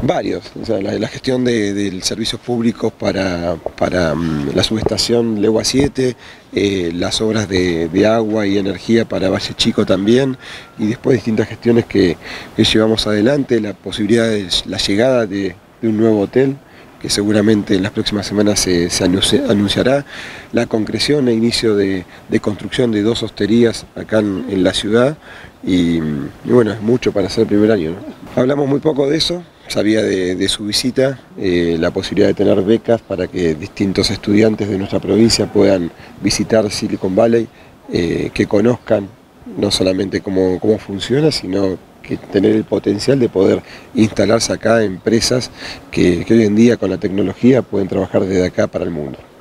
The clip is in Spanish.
Varios, o sea, la gestión de servicios públicos para la subestación Legua 7, las obras de agua y energía para Valle Chico también, y después distintas gestiones que llevamos adelante, la posibilidad de la llegada de un nuevo hotel, que seguramente en las próximas semanas se anunciará, la concreción e inicio de construcción de 2 hosterías acá en la ciudad, y bueno, es mucho para hacer el primer año, ¿no? Hablamos muy poco de eso. Sabía de su visita, la posibilidad de tener becas para que distintos estudiantes de nuestra provincia puedan visitar Silicon Valley, que conozcan no solamente cómo funciona, sino que tener el potencial de poder instalarse acá empresas que hoy en día con la tecnología pueden trabajar desde acá para el mundo.